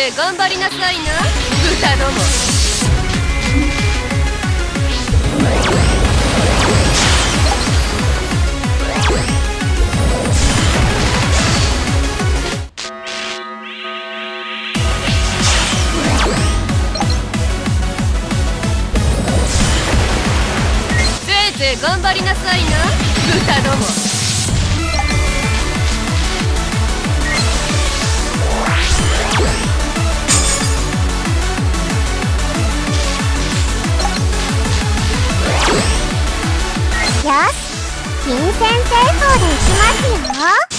て頑張りなさいな、豚ども。せいぜい頑張りなさいな、豚ども。 よし、金銭製法でいきますよ。